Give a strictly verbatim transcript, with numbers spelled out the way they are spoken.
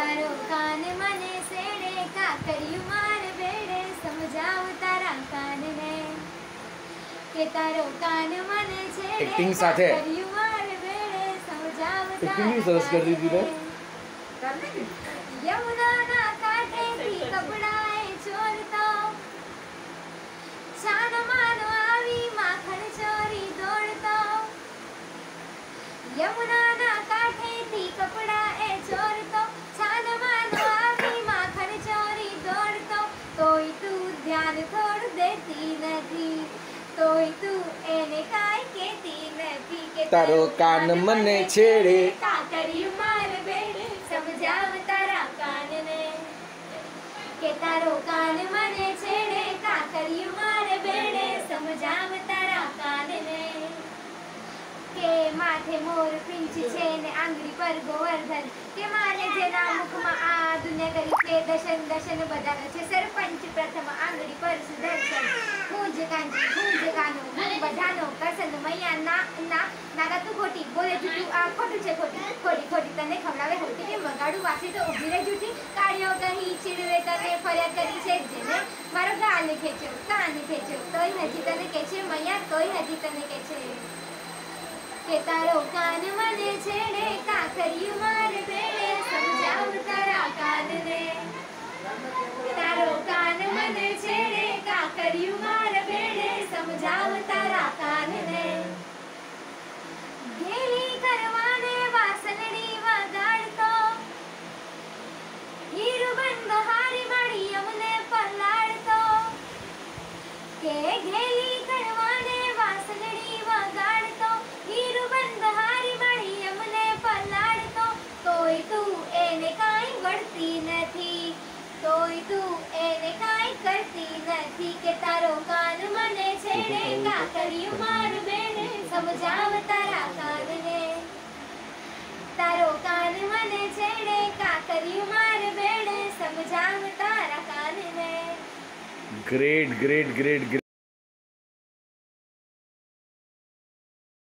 તારો કાન મને સેડે કાકરિયું માર બેડે સમજાવ તારા કાનને કે તારો કાન મને છેડે એક્ટિંગ સાથે કાકરિયું માર બેડે સમજાવ તારા એક્ટિંગ સરસ કરી દીધી ને યમુનાના કાંઠેથી કપડાએ ચોરતો છાનો માનો આવી માખણ ચોરી દોડતો યમુનાના કાંઠેથી કપડાએ ચોરતો છાનો માનો આવી માખણ ચોરી દોડતો તોય તું ધ્યાન થોડું દેતી નથી તોય તું એને કાંઈ કહેતી નથી કે તારો કાન મને છેડે કાકરિયું માર બેડે સમજાવ તારા કાનને કે તારો કાન મને છેડે કાકરિયું માર બેડે સમજાવ તારા કાનને કે માથે મોર પીંછ છે ને આંગળી પર ગોવર્ધન કે માને જેના મુખમાં આ દુનિયા કરી તે દશન દશન બધાનો છે સરપંચ પ્રથમ આંગળી પર સુદર્શન હું જ કાંજી હું જ કાનો હું બધાનો પસંદ મૈયા ના ના નાગા તું ખોટી બોલે જૂઠું આ ખોટું છે ખોટી ખોટી ખોટી તને ખવડાવે હોતી કે મગાડું વાસી તો ઊભી રહે જૂઠી કાળિયો કહી ચીડવે તને ફરિયાદ કરી છે જેને મારો ગાલ ખેંચ્યો કાન ખેંચ્યો તોય હજી તને કે છે મૈયા તોય હજી તને કે છે કે તારો કાન મને છેડે કાકરિયું માર બેડે સમજાવ તારા કાનને તારો કાન મને છેડે કાકરિયું માર બેડે સમજાવ તારા કાનને ગેલી કરવાને વાસણડી વગાડતો હીરુબંધ હારી માડી અમને પલાળતો કે ગેલી કરવાને વાસણડી વગાડતો હીરુબંધ હારી માડી અમને પલાળતો તોય તું એને કાંઈ વળતી નથી તોય તું એને કાંઈ કરતી નથી કે તારો કાન મને છેડે કાકરિયું માર બેડે સમજાવ તારા કાનને તારો કાન મને છેડે કાકરિયું માર બેડે સમજાવ તારા કાનને ગ્રેટ ગ્રેટ ગ્રેટ